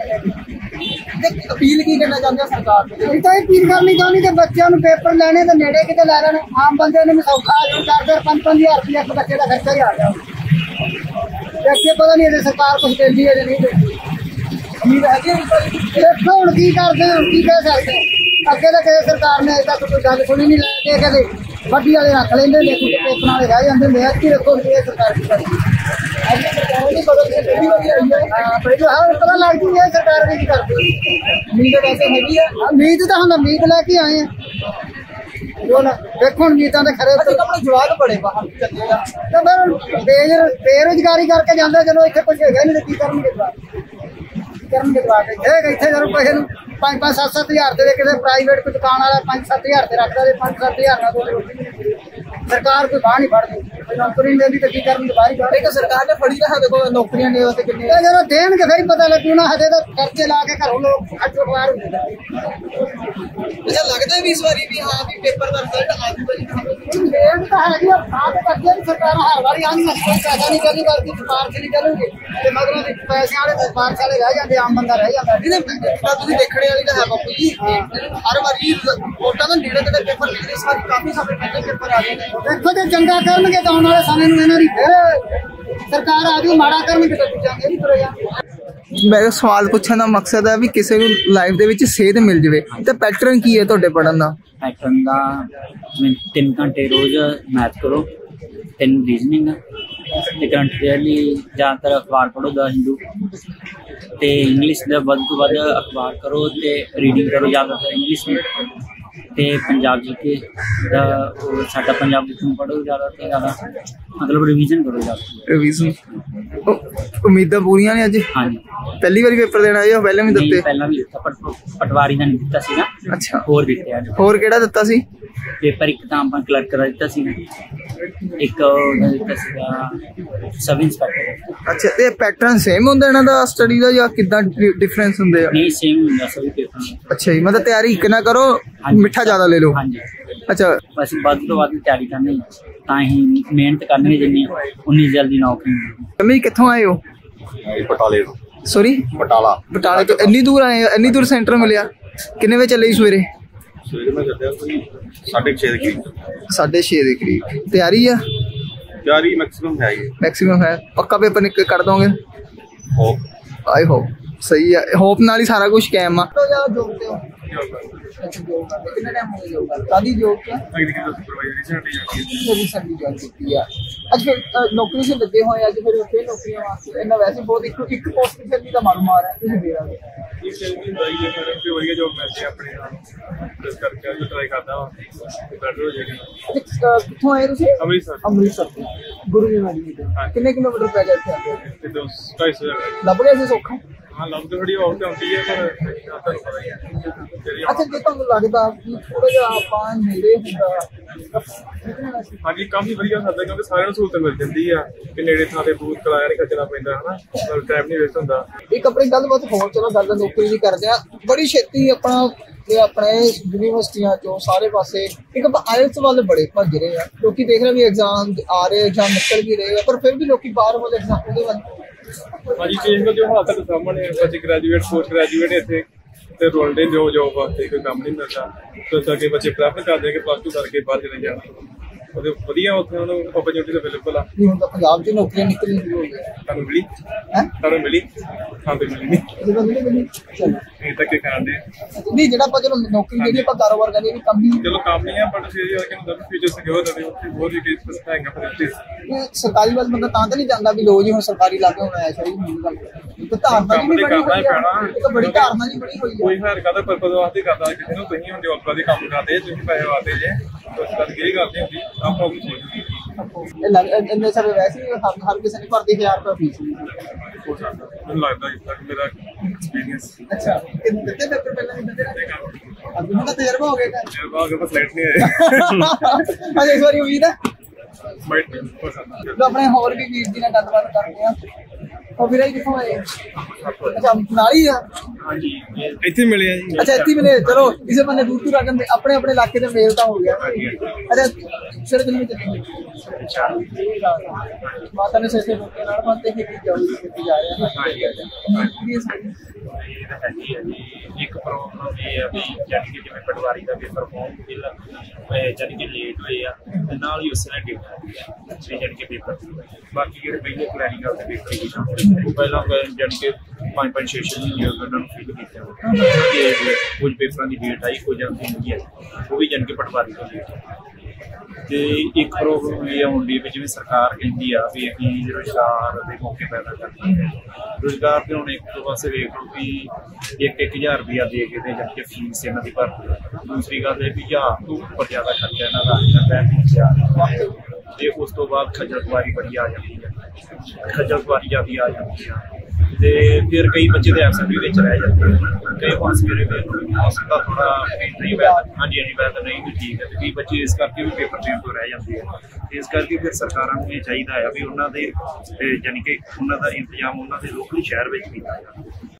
ਅਪੀਲ ਕੀ ਕਰਨਾ ਚਾਹੁੰਦੇ ਹੋ ਸਰਕਾਰ ਨੂੰ? ਅਸੀਂ ਤਾਂ ਇਹ ਅਪੀਲ ਕਰਨੀ ਚਾਹੁੰਦੀ ਕਿ ਬੱਚਿਆਂ ਨੂੰ ਪੇਪਰ ਲੈਣੇ ਤੇ ਨੇੜੇ ਕਿਤੇ ਲੈ ਲੈਣ, ਆਮ ਬੰਦੇ ਨੂੰ ਵੀ ਸੌਖਾ ਆ ਜਾਊ। ਚਾਰ ਚਾਰ ਪੰਜ ਪੰਜ ਹਜ਼ਾਰ ਰੁਪਇਆ ਇੱਕ ਬੱਚੇ ਦਾ ਖਰਚਾ ਹੀ ਆ ਗਿਆ। ਤੇ ਅੱਗੇ ਪਤਾ ਨਹੀਂ ਇਹਦੇ ਸਰਕਾਰ ਕੁਛ ਦਿੰਦੀ ਹੈ ਜਾਂ ਨਹੀਂ ਦਿੰਦੀ। ਉਮੀਦ ਹੈਗੀ ਹੈ? ਦੇਖੋ ਹੁਣ ਕੀ ਕਰਦੇ ਹੋ, ਕੀ ਕਹਿ ਸਕਦੇ। ਅੱਗੇ ਤਾਂ ਕਿਸੇ ਸਰਕਾਰ ਨੇ ਅਜੇ ਤੱਕ ਕੋਈ ਗੱਲ ਸੁਣੀ ਨਹੀਂ, ਲੈ ਕੇ ਕਦੇ ਵੱਡੀ ਵਾਲੇ ਰੱਖ ਲੈਂਦੇ ਨੇ, ਪੇਪਰਾਂ ਵਾਲੇ ਰਹਿ ਜਾਂਦੇ ਨੇ। ਕੀ ਰੱਖੋ ਇਹ ਸਰਕਾਰ ਕੀ ਕਰਦੀ ਹੈ? ਪਹਿਲਾਂ ਹਾਂ ਪਤਾ ਲੱਗ ਜੂ ਇਹ ਸਰਕਾਰ ਵੀ ਕੀ ਕਰਦੀ। ਉਮੀਦ ਵੈਸੇ ਹੈਗੀ ਆ? ਉਮੀਦ ਤਾਂ ਹੁਣ ਉਮੀਦ ਲੈ ਕੇ ਆਏ ਆ, ਜੋ ਨਾ ਦੇਖੋ ਹੁਣ ਉਮੀਦਾਂ ਦੇ ਖਰੇ ਅਸੀਂ ਆਪਣੇ ਜਵਾਕ ਬੜੇ ਬਾਹਰ ਚੱਲੇ ਆ ਤਾਂ ਫਿਰ ਬੇਰ ਬੇਰੁਜ਼ਗਾਰੀ ਕਰਕੇ ਜਾਂਦੇ। ਚਲੋ ਇੱਥੇ ਕੁਝ ਹੈਗਾ ਨਹੀਂ, ਕੀ ਕਰਨਗੇ ਜਵਾਕ? ਕਰਨਗੇ ਜਵਾਕ ਇੱਥੇ ਇੱਥੇ ਜਦੋਂ ਕਿਸੇ ਨੂੰ ਪੰਜ ਪੰਜ ਸੱਤ ਸੱਤ ਹਜ਼ਾਰ ਦੇ ਕਿਸੇ ਪ੍ਰਾਈਵੇਟ ਕੋਈ ਦੁਕਾਨ ਵਾਲਾ ਪੰਜ ਸੱਤ ਹਜ਼ਾਰ ਤੇ ਰੱਖਦਾ, ਤੇ ਪੰਜ ਸੱਤ ਹਜ਼ਾਰ ਨਾਲ ਕੋਈ ਰੋਟੀ ਨਹੀਂ ਮਿਲਦੀ। ਸਰਕਾਰ ਕੋਈ ਬਾਹਰ ਨਹੀਂ ਫੜਦੀ, ਕੋਈ ਨੌਕਰੀ ਨਹੀਂ ਦਿੰਦੀ, ਤਾਂ ਕੀ ਕਰਨਗੇ? ਬਾਹਰ ਹੀ ਫੜਦੇ। ਇੱਕ ਸਰਕਾਰ ਨੇ ਫੜੀ ਰਹਾ, ਦੇਖੋ ਨੌਕਰੀਆਂ ਨੇ ਉੱਥੇ ਕਿੰਨੇ। ਤੇ ਜਦੋਂ ਦੇਣਗੇ ਫਿਰ ਹੀ ਪਤਾ ਲੱਗੂ ਨਾ। ਹਜੇ ਤਾਂ ਖਰਚੇ ਲਾ ਕੇ ਘਰੋਂ ਲੋਕ ਅੱਜ ਬਾਹਰ ਹੁੰਦੇ ਨੇ। ਅੱਛਾ, ਲੱਗਦਾ ਵੀ ਇਸ ਵਾਰੀ ਵੀ ਹਾਂ ਵੀ ਪੇਪਰ ਦਾ ਰਿਜ਼ਲਟ ਆ ਜੂਗਾ ਜੀ? ਦੇਣ ਤਾਂ ਹੈਗੀ ਆ, ਬਾਤ ਕਰਦੇ ਵੀ ਸਰਕਾਰ ਹਰ ਵਾਰੀ ਆਉਂਦੀ ਹੈ, ਪੈਸਾ ਨਹੀਂ ਕਰਨੀ ਕਰਦੀ, ਸਿਫਾਰਸ਼ ਨਹੀਂ ਕਰੂਗੀ ਤੇ ਮਗਰੋਂ ਦੀ ਪੈਸੇ ਵਾਲੇ ਸਿਫਾਰਸ਼ ਵਾਲੇ ਰਹਿ ਜਾਂਦੇ, ਆਮ ਬੰਦਾ ਰਹਿ ਜਾਂਦਾ। ਇਹਦੇ ਤਾਂ ਤੁਸੀਂ ਦੇਖਣੇ ਵਾਲੀ ਤਾਂ ਹੈ ਬਾਪੂ ਜੀ, ਹਰ ਵਾਰੀ ਵੋਟਾਂ ਦਾ ਨੇੜੇ ਤੇੜੇ ਪੇਪਰ ਨਿਕਲਦੇ, ਇਸ ਵਾਰੀ ਕਾਫੀ ਸਾਰੇ ਪਹਿਲੇ ਪੇਪਰ ਆ ਗਏ ਨੇ। ਦੇਖੋ ਜੇ ਚੰਗਾ ਕਰਨਗੇ ਤਾਂ ਆਉਣ ਵਾਲੇ ਸਮੇਂ ਨੂੰ ਇਹਨਾਂ ਦੀ ਫਿਰ ਸਰਕਾਰ ਆ ਜੂ, ਮਾੜਾ ਕਰਨਗੇ ਤਾਂ ਦੂਜਾ ਨਹੀਂ ਤੁਰੇ ਜਾਣਗੇ। ਮੇਰਾ ਸਵਾਲ ਪੁੱਛਣ ਦਾ ਮਕਸਦ ਹੈ ਵੀ ਕਿਸੇ ਨੂੰ ਲਾਈਫ ਦੇ ਵਿੱਚ ਸੇਧ ਮਿਲ ਜਾਵੇ ਤੇ ਪੈਟਰਨ ਕੀ ਹੈ ਤੁਹਾਡੇ ਪੜ੍ਹਨ ਦਾ? ਪੈਟਰਨ ਦਾ ਤਿੰਨ ਘੰਟੇ ਰੋਜ਼ ਮੈਥ ਕਰੋ, ਤਿੰਨ ਰੀਜ਼ਨਿੰਗ ਤੇ ਕਰੰਟ ਅਫੇਅਰਲੀ ਜ਼ਿਆਦਾਤਰ ਅਖਬਾਰ ਪੜ੍ਹੋ ਦਾ ਹਿੰਦੂ, ਤੇ ਇੰਗਲਿਸ਼ ਦਾ ਵੱਧ ਤੋਂ ਵੱਧ ਅਖਬਾਰ ਕਰੋ ਤੇ ਰੀਡਿੰਗ ਕਰੋ ਜ਼ਿਆਦਾਤਰ ਇੰਗਲਿਸ਼ ਵਿੱਚ, ਤੇ ਪੰਜਾਬ ਜੀ ਕੇ ਦਾ ਉਹ ਸਾਡਾ ਪੰਜਾਬ ਵਿੱਚ ਨੂੰ ਪੜ੍ਹੋ ਜ਼ਿਆਦਾ ਤੋਂ ਜ਼ਿਆਦਾ, ਮਤਲਬ ਰਿਵੀਜ਼ਨ ਕਰੋ ਜ਼ਿਆਦਾ। ਰਿਵੀਜ਼ਨ ਉਮੀਦਾਂ ਪੂਰੀਆਂ ਨੇ ਅੱਜ? ਹਾਂਜੀ। ਪਹਿਲੀ ਵਾਰੀ ਪੇਪਰ ਦੇਣਾ ਆਏ ਹੋ? ਪਹਿਲਾਂ ਵੀ ਦਿੱਤੇ? ਪਹਿਲਾਂ ਵੀ ਦਿੱਤਾ, ਪਰ ਪਟਵਾਰੀ ਦਾ ਨਹੀਂ ਦਿੱਤਾ ਸੀ ਨਾ। ਅੱਛਾ, ਹੋਰ ਦਿੱਤੇ ਆ। ਹੋਰ ਕਿਹੜਾ ਦਿੱਤਾ ਸੀ ਪੇਪਰ? ਇੱਕ ਤਾਂ ਆਪਾਂ ਕਲਰਕ ਦਾ ਦਿੱਤਾ ਸੀ ਨਾ, ਇੱਕ ਉਹਦਾ ਦਿੱਤਾ ਸੀਗਾ ਸਬ ਇੰਸਪੈਕਟਰ। ਅੱਛਾ, ਤੇ ਪੈਟਰਨ ਸੇਮ ਹੁੰਦਾ ਇਹਨਾਂ ਦਾ ਸਟੱਡੀ ਦਾ ਜਾਂ ਕਿੱਦਾਂ ਡਿਫਰੈਂਸ ਹੁੰਦੇ ਆ? ਨਹੀਂ, ਸੇਮ ਹੁੰਦਾ ਸਭੀ ਪੇਪਰ। ਅੱਛਾ ਜੀ, ਮਤਲਬ ਤਿਆਰੀ ਇੱਕ ਨਾ ਕਰੋ, ਮਿੱਠਾ ਜ਼ਿਆਦਾ ਲੈ ਲਓ। ਹਾਂਜੀ। ਅੱਛਾ, ਅਸੀਂ ਵੱਧ ਤੋਂ ਵੱਧ ਤਿਆਰੀ ਕਰਨੀ, ਤਾਂ ਹੀ ਮਿਹਨਤ ਕਰਨੀ, ਜਿੰਨੀ ਉਨੀ ਜਲਦੀ ਨੌਕਰੀ ਮਿਲਦੀ। ਤੁਸੀਂ ਕਿੱਥੋਂ ਆਏ ਹੋ? ਬਟਾਲੇ ਤੋਂ। ਸੋਰੀ, ਬਟਾਲਾ। ਬਟਾਲੇ ਤੋਂ ਇੰਨੀ ਦੂਰ ਆਏ ਹੋ? ਇੰਨੀ ਦੂਰ ਸੈਂਟਰ ਮਿਲਿਆ? ਕਿੰਨੇ ਵਜੇ ਚੱਲੇ ਸਵੇਰੇ? ਸਵੇਰੇ ਮੈਂ ਚੱਲਿਆ ਕੋਈ ਸਾਢੇ ਛੇ ਦੇ ਕਰੀਬ। ਸਾਢੇ ਛੇ ਦੇ ਕਰੀਬ। ਤਿਆਰੀ ਆ? ਤਿਆਰੀ ਮੈਕਸਿਮਮ ਹੈ ਹੀ। ਮੈਕਸਿਮਮ ਹੈ। ਪੱਕਾ ਪੇਪਰ ਨਿਕਲ ਕਰ ਦੋਗੇ? ਹੋਪ। I hope. ਸਹੀ ਹੈ, ਹੋਪ ਨਾਲ ਹੀ ਸਾਰਾ ਕੁਝ ਕਾਇਮ ਆ। ਕਿੰਨਾ ਟਾਈਮ ਹੋ ਗਿਆ ਕਾਦੀ ਜੋਬ ਤੇ? ਅੱਜ ਫਿਰ ਨੌਕਰੀ ਸੇ ਲੱਗੇ ਹੋਏ, ਅੱਜ ਫਿਰ ਫਿਰ ਨੌਕਰੀਆਂ ਵਾਸਤੇ ਇਹਨਾਂ ਵੈਸੇ ਬਹੁਤ ਇੱਕ ਇੱਕ ਪੋਸਟ ਤੇ ਚੱਲਦੀ ਦਾ ਮਾਰੂ ਮਾਰ ਹੈ, ਤੁਸੀਂ ਦੇ ਰਹੇ ਇਹ ਚੱਲਦੀ ਹੁੰਦੀ ਹੈ ਫਿਰ ਤੇ ਵਧੀਆ ਜੋਬ ਮਿਲਦੀ ਆਪਣੇ ਨਾਲ, ਇਸ ਕਰਕੇ ਅੱਜ ਟਰਾਈ ਕਰਦਾ ਹਾਂ ਤੇ ਬੈਟਰ ਹੋ ਜਾਏਗੀ। ਕਿੱਥੋਂ ਆਏ ਤੁਸੀਂ? ਅੰਮ੍ਰਿਤਸਰ। ਅੰਮ੍ਰਿਤਸਰ ਤੋਂ ਗੁਰੂ ਜੀ ਮਾਰੀ ਦੇ ਕਿੰਨੇ ਕਿਲੋਮੀਟਰ ਪੈ ਗਿਆ ਇੱਥੇ ਆਉਂਦੇ? ਤੇ ਦੋ ਢਾਈ ਸੌ ਲੱਭ ਗਿਆ ਸੀ ਸੌਖਾ? ਹਾਂ, ਲੱਭ ਕੇ ਥੋੜੀ ਔਖ ਆਉਂਦੀ ਹੈ, ਪਰ ਤੁਹਾਨੂੰ ਪਤਾ ਹੀ ਹੈ। ਅੱਛਾ, ਜੇ ਤੁਹਾਨੂੰ ਲੱਗਦਾ ਕਿ ਥੋੜਾ ਜਿਹਾ ਆਪਾਂ ਨੇੜੇ ਹੁੰਦਾ? ਹਾਂਜੀ, ਕਾਫੀ ਵਧੀਆ ਹੁੰਦਾ ਕਿਉਂਕਿ ਸਾਰਿਆਂ ਨੂੰ ਸਹੂਲਤ ਮਿਲ ਜਾਂਦੀ ਆ ਕਿ ਨੇੜੇ ਥਾਂ ਤੇ ਬੂਥ ਕਲਾਇਆ ਨਹੀਂ ਖੱਜਣਾ ਪੈਂਦਾ, ਹਨਾ, ਟਾਈਮ ਨਹੀਂ ਵੇਸਟ ਹੁੰਦਾ। ਇੱਕ ਆਪਣੀ ਗੱਲਬਾਤ ਹੋਰ, ਚਲੋ ਗੱਲ ਨੌਕਰੀ ਦੀ ਕਰਦੇ ਆ। ਬੜੀ ਛੇਤੀ ਆਪਣਾ ਤੇ ਆਪਣੇ ਯੂਨੀਵਰਸਿਟੀਆਂ ਚੋਂ ਸਾਰੇ ਪਾਸੇ ਇੱਕ ਆਇਲਸ ਵੱਲ ਬੜੇ ਭੱਜ ਰਹੇ ਆ ਲੋਕੀ। ਦੇਖ ਰਹੇ ਵੀ ਐਗਜ਼ਾਮ ਆ ਰਹੇ, ਐਗਜ਼ਾਮ ਨਿਕਲ ਵੀ ਰਹੇ ਆ, ਪਰ ਫਿਰ ਵੀ ਲੋਕੀ ਬਾਹਰ ਵਾਲੇ ਐਗਜ਼ਾਮ ਉਹਦੇ ਵੱਲ। ਹਾਂਜੀ, ਚੇਂਜ ਜੋ ਹਾਲ ਤੱਕ ਸਾਹਮਣੇ ਬੱਚੇ ਗ੍ਰੈਜੂਏਟ ਪੋਸਟ ਗ੍ਰੈਜੂਏਟ ਇੱਥੇ ਤੇ ਰੋਲਡੇ ਜੋ ਜੋਬ ਵਾਸਤੇ ਕੋਈ ਕੰਮ ਨਹੀਂ ਮਿਲਦਾ, ਸੋ ਤਾਂ ਕਿ ਬੱਚੇ ਪ੍ਰੈਫਰ ਕਰਦੇ ਕਿ ਪਲੱਸ ਟੂ ਕਰਕੇ ਬਾਹਰ ਚਲੇ ਜਾਣ। ਉਹਦੇ ਵਧੀਆ ਉੱਥੇ ਉਹਨੂੰ ਓਪਰਚੁਨਿਟੀ ਅਵੇਲੇਬਲ ਆ। ਨਹੀਂ ਹੁਣ ਤਾਂ ਪੰਜਾਬ 'ਚ ਨੌਕਰੀਆਂ ਨਿਕਲਣ ਸ਼ੁਰੂ ਹੋ ਗਈਆਂ। ਤੁਹਾਨੂੰ ਮਿਲੀ ਹੈ ਤੁਹਾਨੂੰ ਮਿਲੀ ਹਾਂ ਤੇ ਮਿਲੀ ਨਹੀਂ ਜਦੋਂ ਮਿਲੇ ਮਿਲੇ ਚਲੋ ਇਹ ਤਾਂ ਕੀ ਕਰਦੇ ਨਹੀਂ ਜਿਹੜਾ ਆਪਾਂ ਚਲੋ ਨੌਕਰੀ ਜਿਹੜੀ ਆਪਾਂ ਕਾਰੋਬਾਰ ਕਰਦੇ ਵੀ ਕੰਮ ਵੀ ਚਲੋ ਕੰਮ ਨਹੀਂ ਆ ਬਟ ਫਿਰ ਇਹ ਕਿ ਹੁੰਦਾ ਫਿਊਚਰ ਸਿਕਿਉਰ ਹੋਵੇ ਉੱਥੇ ਹੋਰ ਵੀ ਕਈ ਪਸਤਾ ਹੈਗਾ ਫੈਸਿਲਿਟੀਜ਼। ਇਹ ਸਰਕਾਰੀ ਵੱਲ ਬੰਦਾ ਤਾਂ ਤਾਂ ਨਹੀਂ ਜਾਂਦਾ ਵੀ ਲੋ ਜੀ ਹੁਣ ਸਰਕਾਰੀ ਲਾਗੇ ਹੋਣਾ ਹੈ ਸਹੀ ਨਹੀਂ ਗੱਲ ਇੱਕ ਧਾਰਨਾ ਜੀ ਬੜੀ ਹੋਈ ਹੈ ਇੱਕ ਬੜੀ ਧਾਰਨਾ ਜੀ ਬੜੀ ਹੋਈ ਹੈ। ਕੋਈ ਹਰ ਕਾਹਦਾ ਪਰਪਸ ਵਾਸਤੇ ਕਰਦਾ ਕਿਸੇ ਨੂੰ ਤੁਸੀਂ ਹੁਣ ਜੋਬ ਦੀ ਕੰਮ ਕਰਦੇ ਤੁਸੀਂ ਪੈਸੇ ਵਾਸਤੇ ਜੇ ਉਸ ਕਰਕੇ ਇਹ ਗੱਲ ਨਹੀਂ ਹੁੰਦੀ ਆਪਾਂ ਨੂੰ ਸੋਚੀ ਇਹ ਲੱਗ ਇੰਨੇ ਸਾਰੇ ਵੈਸੇ ਹੀ ਹਰ ਹਰ ਕਿਸੇ ਨੇ ਭਰਦੀ ਹਜ਼ਾਰ ਰੁਪਏ ਫੀਸ ਹੋ ਸਕਦਾ ਮੈਨੂੰ ਲੱਗਦਾ ਇਸ ਤੱਕ ਮੇਰਾ ਐਕਸਪੀਰੀਅੰਸ। ਅੱਛਾ ਕਿੰਨੇ ਪੇਪਰ ਪਹਿਲਾਂ ਹੀ ਦਿੰਦੇ ਅਭੀ ਹੁਣ ਤਾਂ ਤਜਰਬਾ ਹੋ ਗਿਆ ਤਜਰਬਾ ਹੋ ਗਿਆ ਬਸ ਲਾਈਟ ਨਹੀਂ ਆਇਆ ਅਜੇ ਇਸ ਵਾਰੀ ਉਮੀਦ ਹੈ ਮਾਈਟ ਹੋ ਸਕਦਾ। ਲੋ ਆਪਣੇ ਹੋਰ ਵੀ ਵੀਰ ਜੀ ਨਾਲ ਗੱਲਬਾਤ ਕਰਦੇ ਆ। ਉਹ ਵੀਰੇ ਕਿੱਥੋਂ ਆਏ? ਅੱਛਾ ਨਾਲ ਹੀ ਆ। ਹਾਂਜੀ ਇੱਥੇ ਮਿਲੇ ਆ ਜੀ। ਅੱਛਾ ਇੱਥੇ ਮਿਲੇ ਚਲੋ ਕਿਸੇ ਬੰਦੇ ਦੂਰ ਦੂਰ ਆ ਜਾਂਦੇ ਆਪਣੇ ਆਪਣੇ ਇਲਾਕੇ ਦੇ ਮੇਲ ਤਾਂ ਹੋ ਗਿਆ। ਅਰੇ ਸਿਰ ਦਿਨ ਵਿੱਚ ਮਾਤਾ ਨੇ ਸੇਸੇ ਬੋਕੇ ਨਾਲ ਬੰਦੇ ਹੀ ਕੀ ਜਾਊਗੀ ਕਿੱਥੇ ਜਾ ਰਹੇ ਆ। ਇਹ ਤਾਂ ਹੈਗੀ ਹੈ ਜੀ ਇੱਕ ਪ੍ਰੋਬਲਮ ਇਹ ਆ ਵੀ ਜਾਨੀ ਕਿ ਜਿਵੇਂ ਪਟਵਾਰੀ ਦਾ ਪੇਪਰ ਫਾਰਮ ਫਿਲ ਜਾਨੀ ਕਿ ਲੇਟ ਹੋਏ ਆ ਤੇ ਨਾਲ ਹੀ ਉਸ ਨੇ ਡੇਟ ਆ ਤੇ ਜਾਨੀ ਕਿ ਪੇਪਰ ਬਾਕੀ ਜਿਹੜੇ ਪਹਿਲੇ ਕਲੈਰੀਕਲ ਦੇ ਪੇਪਰ ਹੀ ਉਹ ਪਹਿਲਾਂ ਜਾਨੀ ਕਿ ਪੰਜ ਪੰਜ ਛੇ ਛੇ ਮਹੀਨੇ ਉਹਨਾਂ ਨੂੰ ਫਿਲ ਕੀਤੇ ਕੁਝ ਪੇਪਰਾਂ ਦੀ ਡੇਟ ਆਈ ਕੁਝ ਆਉਂਦੀ ਨਹੀਂ ਹੈ ਉਹ ਵੀ ਜਾਨੀ ਕਿ ਪਟਵਾਰੀ ਤੋਂ ਲੇਟ ਤੇ ਇੱਕ ਪ੍ਰੋਬਲਮ ਇਹ ਆਉਂਦੀ ਵੀ ਜਿਵੇਂ ਸਰਕਾਰ ਕਹਿੰਦੀ ਆ ਵੀ ਅਸੀਂ ਰੁਜ਼ਗਾਰ ਦੇ ਮੌਕੇ ਪੈਦਾ ਕਰਦੇ ਹਾਂ ਰੁਜ਼ਗਾਰ ਦੇ ਹੁਣ ਇੱਕ ਪਾਸੇ ਵੇਖ ਲਓ ਵੀ ਇੱਕ ਇੱਕ ਹਜ਼ਾਰ ਰੁਪਇਆ ਦੇ ਕੇ ਤੇ ਜਦ ਕਿ ਫੀਸ ਇਹਨਾਂ ਦੀ ਭਰਦੀ ਦੂਸਰੀ ਗੱਲ ਇਹ ਵੀ ਹਜ਼ਾਰ ਤੋਂ ਉੱਪਰ ਜ਼ਿਆਦਾ ਖਰਚਾ ਇਹਨਾਂ ਦਾ ਆ ਜਾਂਦਾ ਤੇ ਉਸ ਤੋਂ ਬਾਅਦ ਖੱਜਲ ਖੁਆਰੀ ਬੜੀ ਆ ਜਾਂਦੀ ਹੈ ਖੱਜਲ ਖੁਆਰੀ ਜ਼ਿਆਦੀ ਆ ਜਾਂਦੀ ਆ ਤੇ ਫਿਰ ਕਈ ਬੱਚੇ ਦੇ ਐਬਸੈਂਟ ਵੀ ਵਿੱਚ ਰਹਿ ਜਾਂਦੇ ਕਈ ਪਾਸ ਮੇਰੇ ਮੌਸਮ ਦਾ ਥੋੜਾ ਨਹੀਂ ਵੈਦਰ ਹਾਂਜੀ ਹਾਂਜੀ ਵੈਦਰ ਨਹੀਂ ਵੀ ਠੀਕ ਹੈ ਤੇ ਕਈ ਬੱਚੇ ਇਸ ਕਰਕੇ ਵੀ ਪੇਪਰ ਦੇਣ ਤੋਂ ਰਹਿ ਜਾਂਦੇ ਆ ਇਸ ਕਰਕੇ ਫਿਰ ਸਰਕਾਰਾਂ ਨੂੰ ਇਹ ਚਾਹੀਦਾ ਆ ਵੀ ਉਹਨਾਂ ਦੇ ਯਾਨੀ ਕਿ ਉਹਨਾਂ ਦਾ ਇੰਤਜ਼ਾਮ ਉਹਨਾਂ ਦੇ ਲੋਕਲ ਸ਼ਹਿਰ ਵਿੱਚ ਕੀਤਾ ਜਾਵੇ।